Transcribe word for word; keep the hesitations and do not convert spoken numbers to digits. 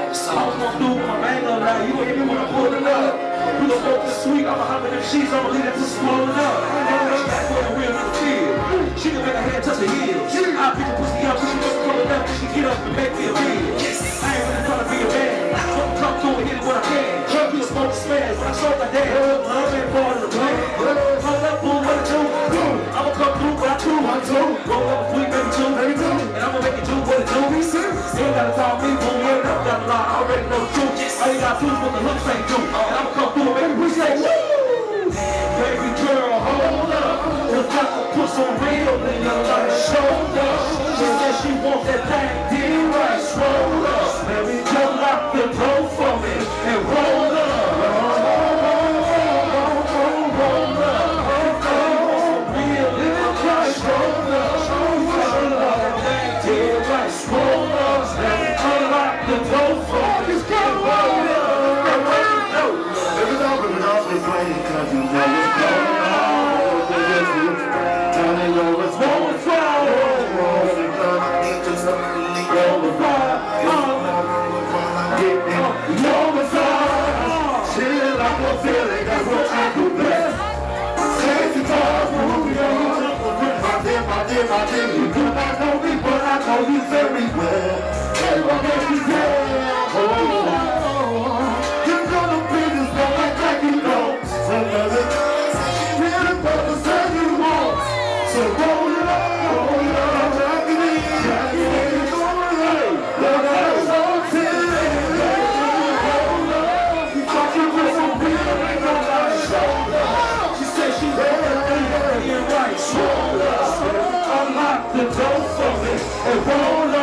was gonna do with my mango now. You gon' hit me when I pull it up. We gon' smoke this sweet. I'ma hop in them sheets. I'ma leave that pussy swollen up. That's what a real nigga feel. She can make her head touch the heels. I pick her pussy up, she just pull it up, and she get up and make me a meal. I ain't really trying to be a man. So I'm come through and hit it when I can. You a smoke smash. When I show my dad, love ain't part of the plan. Hold up, boom, what it do? I'ma come through, but I do. Roll up a sweet, baby, too. And I'ma make it do what it do. You ain't gotta tell me, boom, word up, got a lie. I already know the truth. All you gotta do is what the hooks ain't do. And I'ma come through and make it we say, woo! Baby girl, hold up. Cause got the puss on real, nigga, like shoulder. She said she wants that thing, did right, swole up. Baby, just lock the door for me and roll up. You do not know me, but I know you very well. And what makes you tell? Oh, you're gonna be this boy like you know. So another really purpose that you want. So roll it up, roll it up, rock it in, rock it in, roll it up. Roll it up, roll it up. You thought you were so real, ain't no light shoulder. She said she ready, ready, and right shoulder. Unlock the door for me and roll up.